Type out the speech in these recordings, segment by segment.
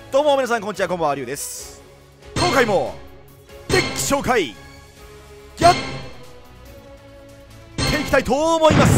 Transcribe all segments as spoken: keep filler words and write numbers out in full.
どうも皆さんこんにちは、こんばんは、りゅうです。今回もデッキ紹介やっていきたいと思います。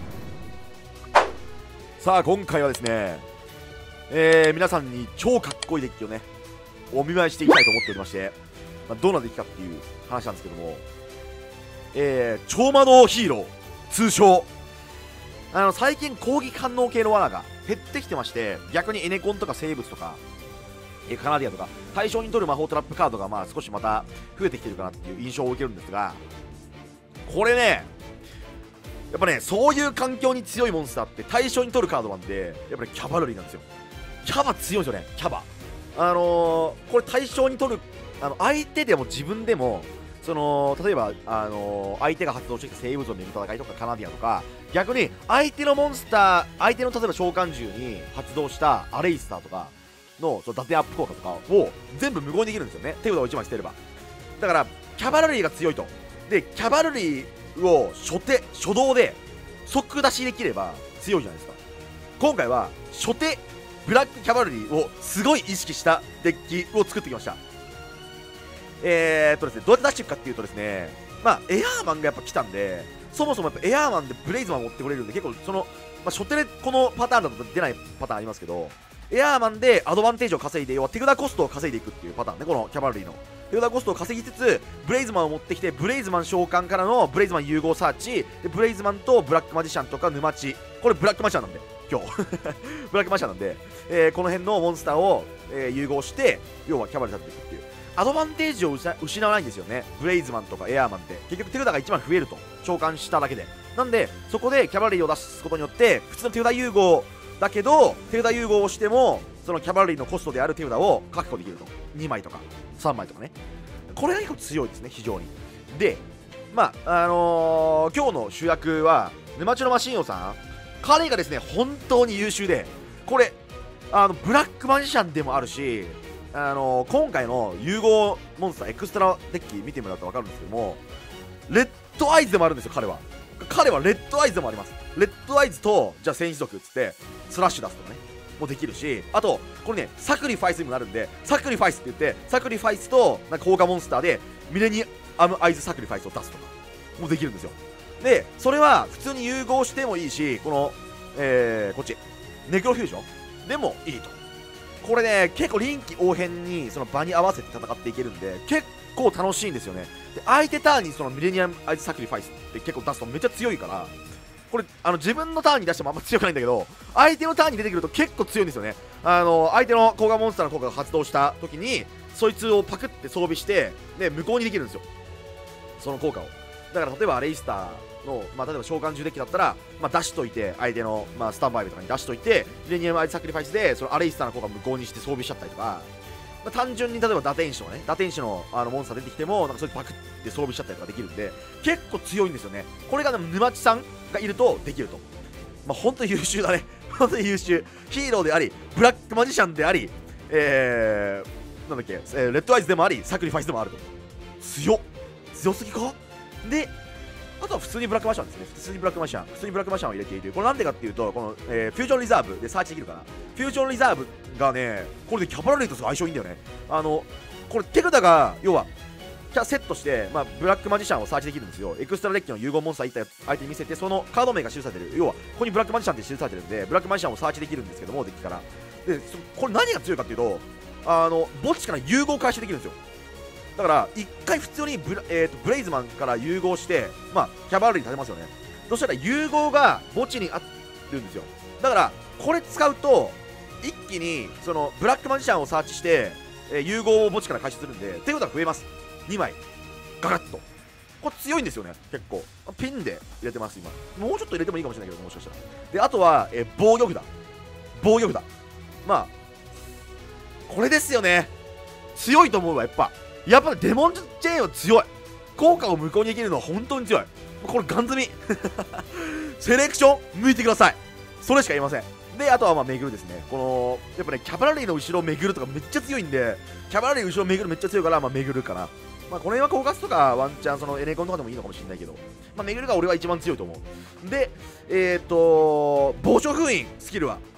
さあ今回はですね、えー、皆さんに超かっこいいデッキをねお見舞いしていきたいと思っておりまして、まあ、どんなデッキかっていう話なんですけども、えー、超魔導ヒーロー、通称あの最近攻撃反応系の罠が減ってきてまして、逆にエネコンとか生物とかえカナディアとか対象に取る魔法トラップカードがまあ少しまた増えてきてるかなっていう印象を受けるんですが、これねやっぱねそういう環境に強いモンスターって対象に取るカードなんで、やっぱりキャバルリーなんですよ。キャバ強いんですよね。キャバあのー、これ対象に取るあの相手でも自分でも、その例えば、あのー、相手が発動してきた生物を巡る戦いとかカナディアとか、逆に相手のモンスター相手の例えば召喚獣に発動したアレイスターとかのその打点アップ効果とかを全部無効にできるんですよね、手札をいちまい捨てれば。だからキャバルリーが強いと。でキャバルリーを初手初動で即出しできれば強いじゃないですか。今回は初手ブラックキャバルリーをすごい意識したデッキを作ってきました。えーっとですねどうやって出していくかっていうとですね、まあエアーマンがやっぱ来たんで、そもそもやっぱエアーマンでブレイズマンを持ってこれるんで、結構その、まあ、初手でこのパターンだと出ないパターンありますけど、エアーマンでアドバンテージを稼いで、要は手札コストを稼いでいくっていうパターンね、このキャバルリーの手札コストを稼ぎつつブレイズマンを持ってきて、ブレイズマン召喚からのブレイズマン融合サーチで、ブレイズマンとブラックマジシャンとか沼地、これブラックマジシャンなんで今日ブラックマジシャンなんで、えー、この辺のモンスターを、えー、融合して要はキャバルリー立てていくっていうアドバンテージを失わないんですよね。ブレイズマンとかエアーマンって結局手札がいちまい増えると、召喚しただけで。なんでそこでキャバルリーを出すことによって普通の手札融合だけど、手札融合をしてもそのキャバルリーのコストである手札を確保できると。にまいとかさんまいとかね、これが結構強いですね、非常に。でまああのー、今日の主役は沼地のマシン王さん。彼がですね本当に優秀で、これあのブラックマジシャンでもあるし、あのー、今回の融合モンスターエクストラデッキ見てもらうと分かるんですけども、レッドアイズでもあるんですよ。彼は彼はレッドアイズでもあります。レッドアイズとじゃあ戦士族っつってスラッシュ出すとかねもできるし、あとこれねサクリファイスにもなるんで、サクリファイスって言ってサクリファイスとなんか効果モンスターでミレニアムアイズサクリファイスを出すとかもできるんですよ。でそれは普通に融合してもいいし、この、えー、こっちネクロフュージョンでもいいと。これね結構臨機応変にその場に合わせて戦っていけるんで結構楽しいんですよね。で相手ターンにそのミレニアムアイズサクリファイスって結構出すとめっちゃ強いから、これあの自分のターンに出してもあんま強くないんだけど、相手のターンに出てくると結構強いんですよね。あの相手の効果モンスターの効果が発動した時にそいつをパクって装備してで無効にできるんですよ、その効果を。だから例えばアレイスターの、まあ、例えば召喚獣デッキだったら、まあ、出しといて相手の、まあ、スタンバイとかに出しといてミレニアムアイズサクリファイスでそのアレイスターの効果を無効にして装備しちゃったりとか、まあ、単純に例えば打天使のね打天使のあのモンスター出てきてもなんかそれパクって装備しちゃったりとかできるんで結構強いんですよね。これがでも沼地さんがいるとできると。まあ本当に優秀だね本当に優秀ヒーローでありブラックマジシャンであり、えー、なんだっけ、えー、レッドアイズでもありサクリファイスでもあると。強っ強すぎか。であとは普通にブラックマジシャンですね。普通にブラックマジシャン普通にブラックマジシャンを入れている。これなんでかっていうと、この、えー、フュージョンリザーブでサーチできるから、フュージョンリザーブがねこれでキャバラリーと相性いいんだよね。あのこれ手札が要はセットして、まあ、ブラックマジシャンをサーチできるんですよ。エクストラデッキの融合モンスターいった相手に見せて、そのカード名が記されてる、要はここにブラックマジシャンって記されてるんでブラックマジシャンをサーチできるんですけども、デッキからでこれ何が強いかっていうと、あの墓地から融合開始できるんですよ。だから一回普通にブラ、えー、とブレイズマンから融合して、まあ、キャバルリー立てますよね。そしたら融合が墓地にあるんですよ。だからこれ使うと一気にそのブラックマジシャンをサーチして、えー、融合を墓地から開始するんで手札が増えます。にまいガラッと。これ強いんですよね結構。ピンで入れてます今。もうちょっと入れてもいいかもしれないけど、もしかしたら。であとは、えー、防御札防御札まあこれですよね。強いと思うわ。やっぱやっぱデモンズチェーンは強い。効果を無効にできるのは本当に強い。これガン積みセレクション向いてください。それしか言いません。であとはまあ巡るですね。このやっぱねキャバラリーの後ろを巡るとかめっちゃ強いんで、キャバラリーの後ろを巡るめっちゃ強いから、まあ巡るかな。まあこの辺は高ガスとかワンチャンそのエネコンとかでもいいのかもしれないけど、まあ巡るが俺は一番強いと思う。でえっ、ー、と傍聴封印スキルは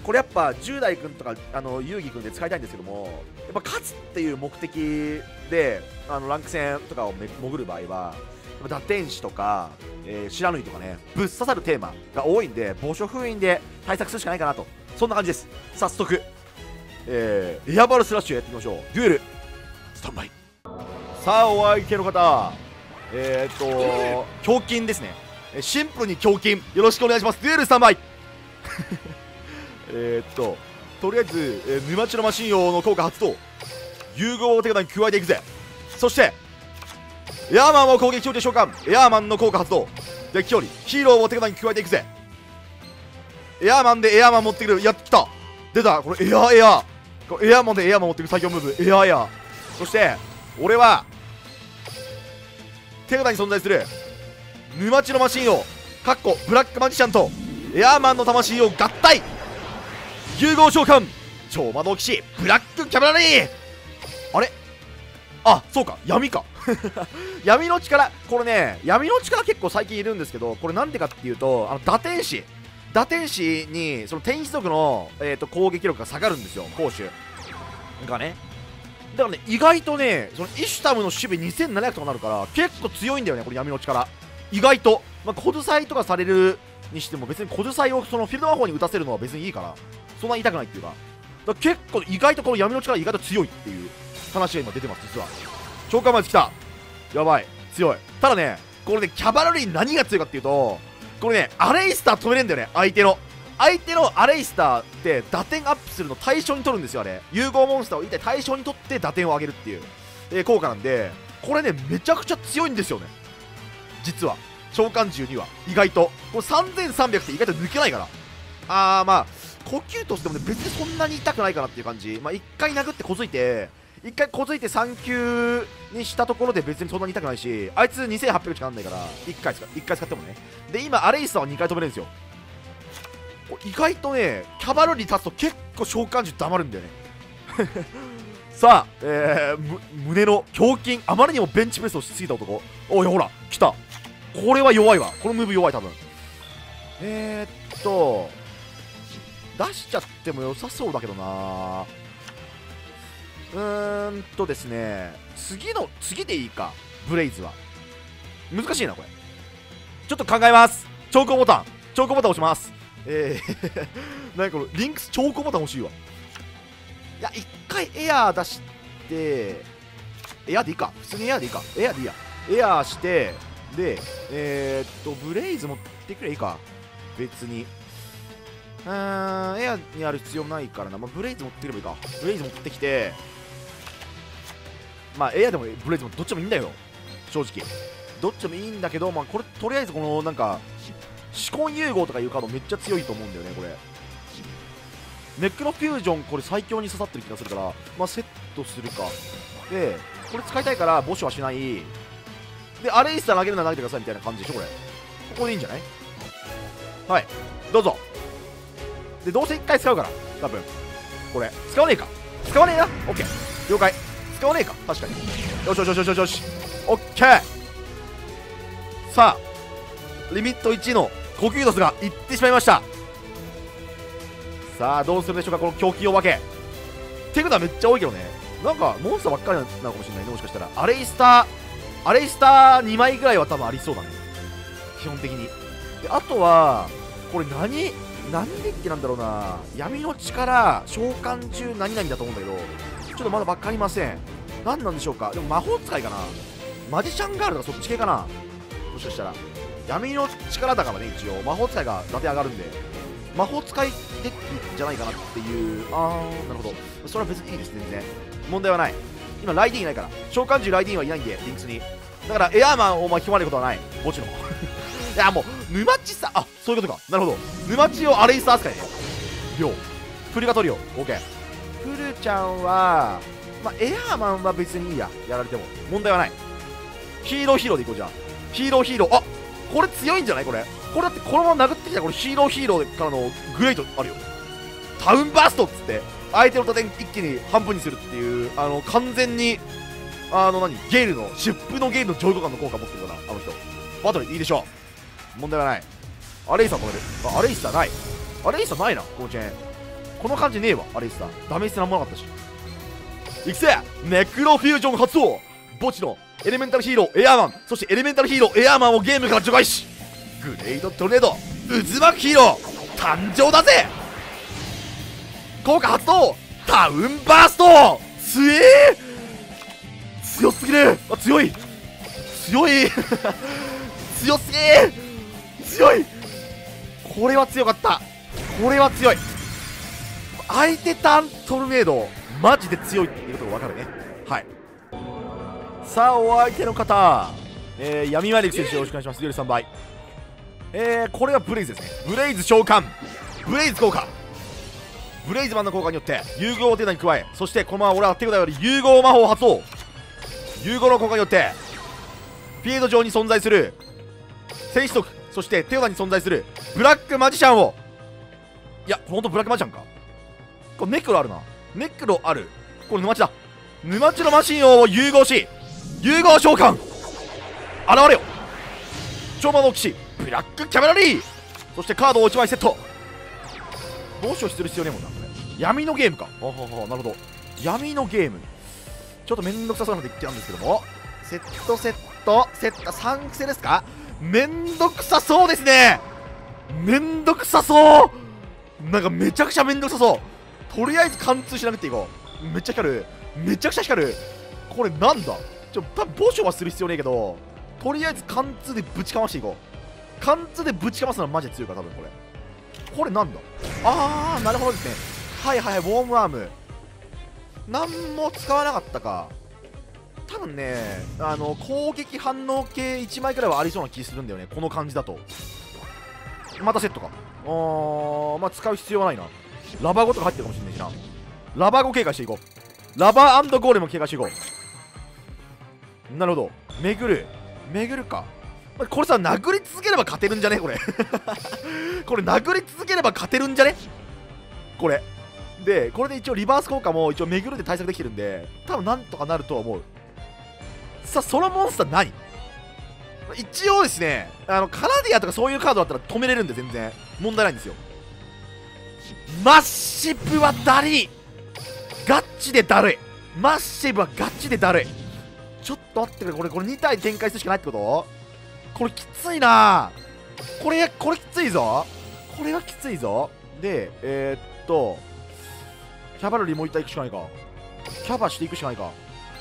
これやっぱじゅう代くんとかあの遊戯くんで使いたいんですけども、やっぱ勝つっていう目的であのランク戦とかを潜る場合は打天使とか、えー、白縫いとかね、ぶっ刺さるテーマが多いんで、墓所封印で対策するしかないかなと、そんな感じです。早速、えー、エアバルスラッシュやっていきましょう。デュエルスタンバイ。さあお相手の方、えー、っと胸筋ですね。シンプルに胸筋よろしくお願いします。デュエルスタンバイえっととりあえず、えー、沼地のマシン用の効果発動、融合を手札に加えていくぜ。そしてエアーマンを攻撃中で召喚、エアーマンの効果発動、デッキよりヒーローを手札に加えていくぜ。エアーマンでエアーマン持ってくる。やってきた、出た。これエアーエアー、これエアーマンでエアーマン持ってくる最強ムーブ、エアーエアー。そして俺は手札に存在する沼地のマシンをかっこブラックマジシャンとエアーマンの魂を合体、融合召喚超魔導騎士ブラックキャブラリー。あれ、あ、そうか、闇か闇の力、これね、闇の力結構最近いるんですけど、これなんでかっていうと、あの打天使打天使にその天使族の、えー、と攻撃力が下がるんですよ、攻守がね。だからね、意外とね、そのイシュタムの守備にせんななひゃくとかなるから結構強いんだよね、これ闇の力。意外と、まあ、コドサイとかされるにしても別にコドサイをそのフィールド魔法に打たせるのは別にいいから、そんな痛くないっていうか、だから結構意外とこの闇の力意外と強いっていう話が今出てます。実は召喚まで来た、やばい強い。ただね、これねキャバラリー何が強いかっていうと、これねアレイスター止めれんだよね。相手の相手のアレイスターって打点アップするの対象に取るんですよ。あれ融合モンスターを一体対象に取って打点を上げるっていう、えー、効果なんで、これねめちゃくちゃ強いんですよね、実は。召喚獣には意外とこれさんぜんさんびゃくって意外と抜けないから、あーまあ呼吸としてもね別にそんなに痛くないかなっていう感じ。まあいっかい殴ってこづいていっかいこづいてさん級にしたところで別にそんなに痛くないし、あいつにせんはっぴゃくしかなんないからいっかい使いっかい使ってもね。で今アレイスターはにかい止めれるんですよ。意外とねキャバルリー立つと結構召喚獣黙るんだよねさあ、えー、胸の胸筋、あまりにもベンチプレスをしすぎた男。おいほら来た、これは弱いわ、このムーブ弱い多分。えー、っと出しちゃっても良さそうだけどな。うーんとですね、次の次でいいか。ブレイズは難しいなこれ、ちょっと考えます。超高ボタン超高ボタン押します。えー何これリンクス超高ボタン欲しいわ。いや一回エアー出して、エアーでいいか、普通にエアーでいいか、エアーでいいや、エアーしてでえー、っとブレイズ持ってくればいいか別に。うーんエアーにある必要ないからな、まあ、ブレイズ持ってくればいいか。ブレイズ持ってきて、まあエアーでもブレイズもどっちもいいんだよ正直、どっちもいいんだけど、まあこれとりあえずこのなんか思考融合とかいうカードめっちゃ強いと思うんだよねこれ。ネックのフュージョンこれ最強に刺さってる気がするから、まあセットするか。でこれ使いたいから募集はしない。でアレイスター投げるなら投げてくださいみたいな感じでしょこれ。ここでいいんじゃない。はいどうぞ。でどうせいっかい使うから多分これ使わねえか、使わねえな。オッケー了解、使わねえか確かに。よしよしよしよしよしオッケー。さあリミットいちの呼吸ドスがいってしまいました。さあどうするでしょうかこの狂気お化け。手札めっちゃ多いけどね、なんかモンスターばっかりなのかもしれないね。もしかしたらアレイスターアレイスターにまいぐらいは多分ありそうだね基本的に。であとはこれ何何デッキなんだろうな。闇の力召喚獣何々だと思うんだけどちょっとまだ分かりません。何なんでしょうか。でも魔法使いかな、マジシャンガールとかそっち系かな。もしかしたら闇の力だからね、一応魔法使いが打点上がるんで魔法使いデッキじゃないかなっていう。あーなるほど、それは別にいいですね、全然問題はない。今ライディーンいないから、召喚獣ライディーンはいないんでリンクスに、だからエアーマンを巻き込まれることはない、もちろんいやもう沼地さ、あそういうことか、なるほど。沼地をアレイスター扱いね。秒フルガトリオ OK。 フルちゃんはまあエアーマンは別にいいや、やられても問題はない。ヒーローヒーローでいこう。じゃあヒーローヒーロー、あこれ強いんじゃないこれ。これだってこのまま殴ってきたらこれヒーローヒーローからのグレートあるよ。タウンバーストっつって相手の打点一気に半分にするっていう、あの完全にあの何ゲールのシップのゲールの上位互換の効果持ってるからあの人。バトルいいでしょう、問題はない。アレイサー止める。あアレイサーない、アレイサーないなこのチェーン。 この感じねえわ。あれさダメージなんもなかったし。いくぜネクロフュージョン発動。墓地のエレメンタルヒーローエアーマン、そしてエレメンタルヒーローエアーマンをゲームから除外し、グレードトルネード渦巻くヒーロー誕生だぜ。効果発動タウンバースト。強え強すぎる。あ強い強い強すぎー強い。これは強かった。これは強い。相手ターントルネードマジで強いっていうことが分かるね。はい。さあお相手の方、えー、闇マリック選手よろしくお願いします。よりさんばい。えー、これはブレイズですね。ブレイズ召喚ブレイズ効果、ブレイズマンの効果によって融合手札に加え、そしてこのまま俺は手札より融合魔法を発動。融合の効果によってフィールド上に存在する戦士族、そして手札に存在するブラックマジシャンを、いやほんとブラックマジシャンか。これネクロあるな。ネクロある。これ沼地だ。沼地のマシンを融合し融合召喚現れよ超魔導騎士ブラックキャメラリー。そしてカードをいちまいセット。帽子をする必要ねえもんなこれ。闇のゲームか。ほほほなるほど。闇のゲームちょっとめんどくさそうなので言ってたんですけども、セットセットセットさん癖ですか。めんどくさそうですね。めんどくさそう。なんかめちゃくちゃめんどくさそう。とりあえず貫通しなくていこう。めっちゃ光るめちゃくちゃ光る。これなんだちょ多分墓所はする必要ねえけど、とりあえず貫通でぶちかましていこう。貫通でぶちかますのはマジで強いから多分これ。これなんだ。あーなるほどですね。はいはいはい。ウォームアームなんも使わなかったか。多分ねあの攻撃反応系いちまいくらいはありそうな気するんだよねこの感じだと。またセットか。あーまあ使う必要はないな。ラバゴとか入ってるかもしれないしな。ラバゴ警戒していこう。ラバーゴーレム警戒していこう。なるほど。巡る巡るか。これさ殴り続ければ勝てるんじゃねこれこれ殴り続ければ勝てるんじゃねこれで。これで一応リバース効果も一応巡るで対策できてるんで多分なんとかなるとは思う。さあそのモンスター何一応ですねあのカナディアとかそういうカードだったら止めれるんで全然問題ないんですよ。マッシブはだりーガッチでだるい。マッシブはガチでだるい。ちょっと待ってくれ。これこれに体展開するしかないってこと。これきついな。これこれきついぞ。これはきついぞ。でえー、っとキャバルリーもう一体行くしかないか。キャバしていくしかないか。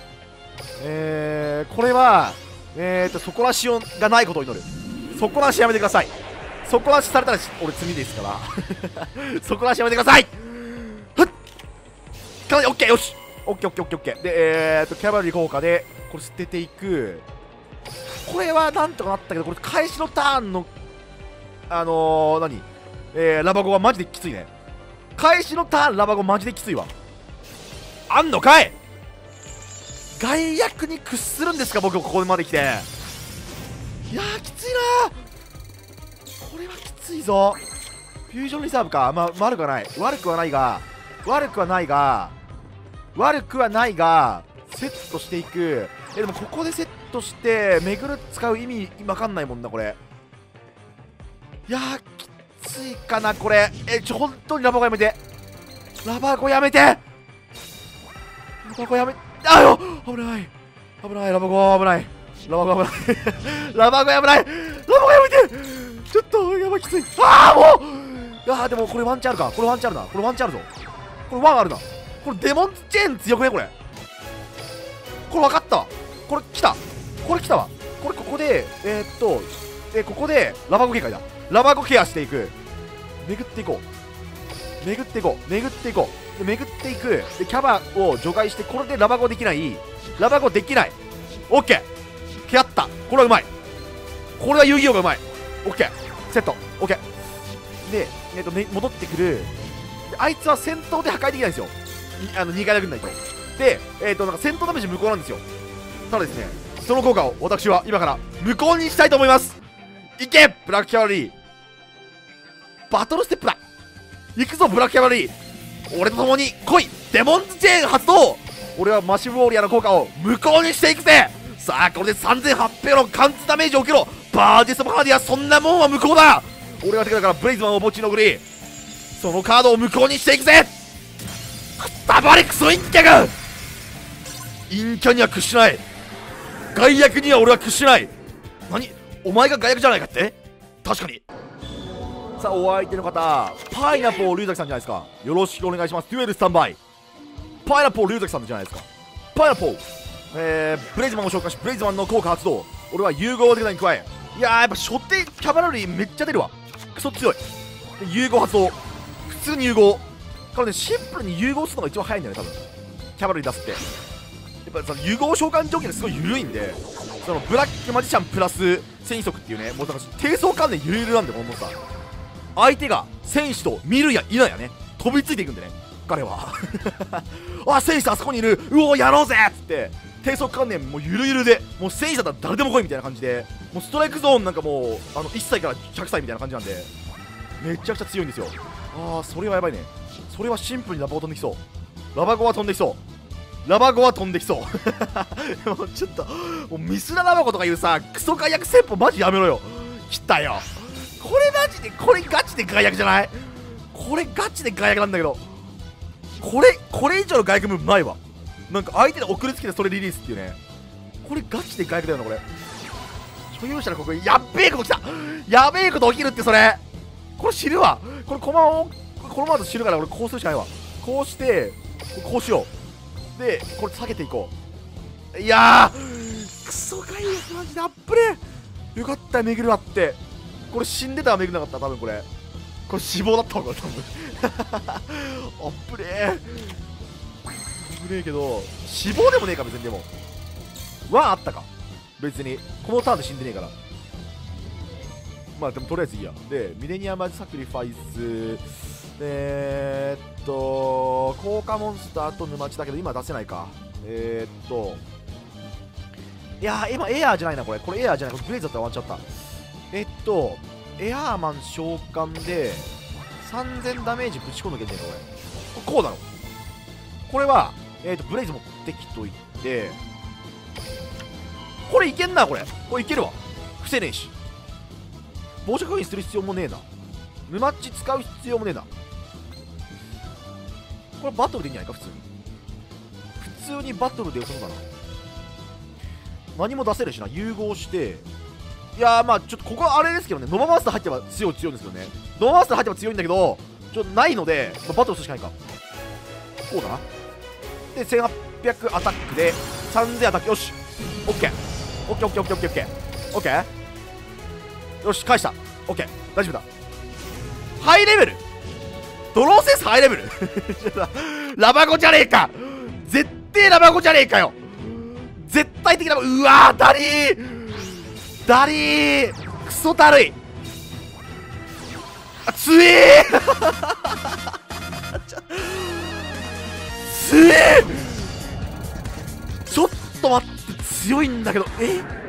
えー、これはえー、っと底なしがないことを祈る。底なしやめてください。底なしされたら俺罪ですから底なしやめてください。ふっかなりオッケー。よしオッケーオッケーオッケーオッケー。でえー、っとキャバリー効果でこれ捨てていく。これはなんとかなったけど、これ開始のターンのあのー、何えー、ラバゴはマジできついね。開始のターンラバゴマジできついわ。あんのかい。害悪に屈するんですか僕ここまで来て。いやーきついなー。これはきついぞ。フュージョンリザーブか。まあ悪くはない悪くはないが悪くはないが悪くはないがセットしていく。えでもここでセットして巡る使う意味わかんないもんなこれ。いやーきついかなこれ。えちょ本当にラバゴやめて。ラバゴやめて。ラバゴやめあよ危ない危ない。ラバゴ危ない。ラバゴ危ないラバゴやばない。ラバゴやめて。ちょっとやばいきつい。ああもういやーでもこれワンチャンあるか。これワンチャンあるな。これワンチャンあるぞ。これワンあるな。これデモンズチェーン強くねこれ。これ分かった。これ来た。これ来たわ。これここでえー、っとえー、ここでラバゴ警戒だ。ラバゴケアしていく。巡っていこう巡っていこう巡っていこうで巡っていく。でキャバを除外してこれでラバゴできない。ラバゴできない。オッケーケアった。これはうまい。これは遊戯王がうまい。オッケーセットオッケーで、えー、っとね、戻ってくる。であいつは戦闘で破壊できないんですよ。あのにかい殴んないと。でえー、っとなんか戦闘ダメージ無効なんですよ。ただですねその効果を私は今から無効にしたいと思います。いけブラックキャバリーバトルステップだ。行くぞブラックキャバリー俺と共に来い。デモンズチェーン発動。俺はマシブウォーリアーの効果を無効にしていくぜ。さあこれでさんぜんはっぴゃくの貫通ダメージを受けろ。バージェストカーディアそんなもんは無効だ。俺は手だからブレイズマンを墓地に送りそのカードを無効にしていくぜ。くたばれクソ陰キャが。陰キャには屈しない。害悪には俺は屈しない。何、お前が害悪じゃないかって。確かに。さあお相手の方、パイナポー龍崎さんじゃないですか。よろしくお願いします。デュエルスタンバイ。パイナポー龍崎さんじゃないですか。パイナポー、えー、ブレイズマンを紹介し、ブレイズマンの効果発動。俺は融合的なに加え、いやーやっぱ初手キャバラリーめっちゃ出るわ。クソ強い。で融合発動、普通に融合からね、シンプルに融合するのが一番早いんだよね、多分キャバラリー出すって。やっぱその融合召喚条件がすごい緩いんで、そのブラックマジシャンプラス戦速っていうね、もうなんか低層関連ゆるゆるなんで、このモンスター相手が戦士と見るやいないやね、飛びついていくんでね、彼はあ、戦士あそこにいる、うおやろうぜっつって低速関連もうゆるゆるで、もう戦士だったら誰でも来いみたいな感じで、もうストライクゾーンなんかもうあのいっさいからひゃくさいみたいな感じなんで、めちゃくちゃ強いんですよ。ああ、それはやばいね。それはシンプルにラバゴ飛んできそう。ラバゴは飛んできそうラバゴは飛んできそうもうちょっともうミスララバゴとかいうさ、クソ外役戦法マジやめろよ。来たよ、これマジで、これガチで外役じゃない？これガチで外役なんだけど、これこれ以上の外役ムーブないわ。なんか相手で送りつけてそれリリースっていうね、これガチで外役だよな。これ所有者のここやっべえこときた、やべえこと起きるって。それこれ知るわ。これコマをこのまま知るから俺こうするしかないわ。こうしてこうしよう。でこれ下げていこう。いやークソ外役マジであっぷれ。よかっためぐるわって。これ死んでたらめぐんなかった。多分これこれ死亡だったわこれ多分あっぶれーあっぶれーけど死亡でもねえか別に。でもワンあったか別に、このターンで死んでねえから。まあでもとりあえずいいや。でミレニアムサクリファイス、えー、っと効果モンスターと沼地だけど今出せないか。えー、っといやー今エアーじゃないな、これこれエアーじゃない、これブレイズだったら終わっちゃった。えっとエアーマン召喚でさんぜんダメージぶち込んどけんねえかこれ。こうだろこれは。えっとブレイズ持ってきといて、これいけんな。これこれいけるわ。伏せねえし傍若確認する必要もねえな。沼っち使う必要もねえな。これバトルでいいんじゃないか。普通に普通にバトルでよさそうだな。何も出せるしな。融合して、いやーまあちょっとここはあれですけどね、ノバマスター入ってば強い強いんですけどね。ノバマスター入ってば強いんだけどちょっとないので、まあ、バトルするしかないか。こうだな。でせんはっぴゃくアタックでさんぜんアタック。よしオッケーオッケーオッケーオッケーオッケーオッケーオッケー。よし返した。オッケー大丈夫だ。ハイレベルドローセンスハイレベルラバゴじゃねえか。絶対ラバゴじゃねえかよ。絶対的な。うわーダリーダリークソだるい。あ強え強えちょっと待って強いんだけど。え